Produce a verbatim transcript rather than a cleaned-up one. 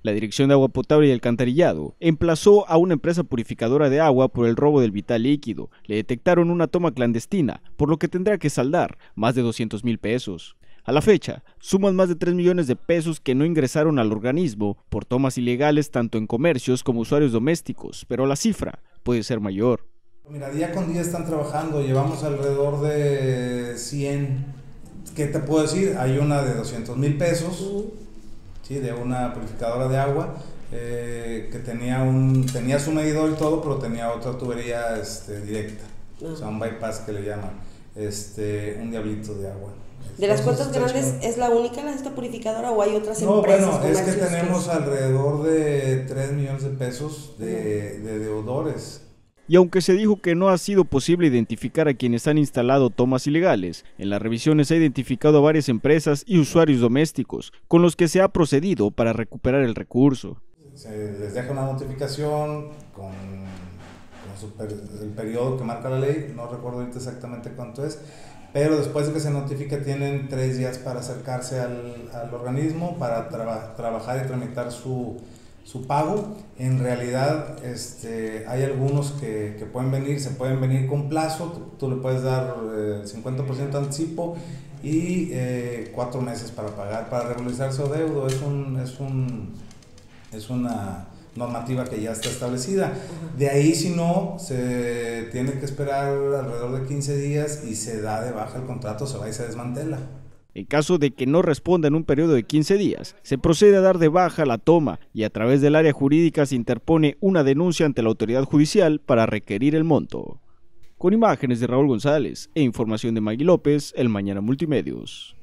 La Dirección de Agua Potable y Alcantarillado emplazó a una empresa purificadora de agua por el robo del vital líquido. Le detectaron una toma clandestina, por lo que tendrá que saldar más de doscientos mil pesos. A la fecha, suman más de tres millones de pesos que no ingresaron al organismo por tomas ilegales tanto en comercios como usuarios domésticos, pero la cifra puede ser mayor. Mira, día con día están trabajando, llevamos alrededor de cien. ¿Qué te puedo decir? Hay una de doscientos mil pesos. Sí, de una purificadora de agua eh, que tenía un tenía su medidor y todo, pero tenía otra tubería este, directa, uh-huh. O sea, un bypass que le llaman, este, un diablito de agua. ¿De las cuentas grandes es la única esta purificadora o hay otras no, empresas? No, bueno, es que tenemos que... alrededor de tres millones de pesos de, de deudores. Y aunque se dijo que no ha sido posible identificar a quienes han instalado tomas ilegales, en las revisiones se ha identificado a varias empresas y usuarios domésticos, con los que se ha procedido para recuperar el recurso. Se les deja una notificación con, con su per, el periodo que marca la ley, no recuerdo ahorita exactamente cuánto es, pero después de que se notifica tienen tres días para acercarse al, al organismo, para traba, trabajar y tramitar su... su pago. En realidad este, hay algunos que, que pueden venir, se pueden venir con plazo, tú, tú le puedes dar eh, el cincuenta por ciento de anticipo y eh, cuatro meses para pagar, para regularizar su adeudo. Es, un, es, un, es una normativa que ya está establecida. De ahí, si no, se tiene que esperar alrededor de quince días y se da de baja el contrato, se va y se desmantela. En caso de que no responda en un periodo de quince días, se procede a dar de baja la toma y a través del área jurídica se interpone una denuncia ante la autoridad judicial para requerir el monto. Con imágenes de Raúl González e información de Maggie López, El Mañana Multimedios.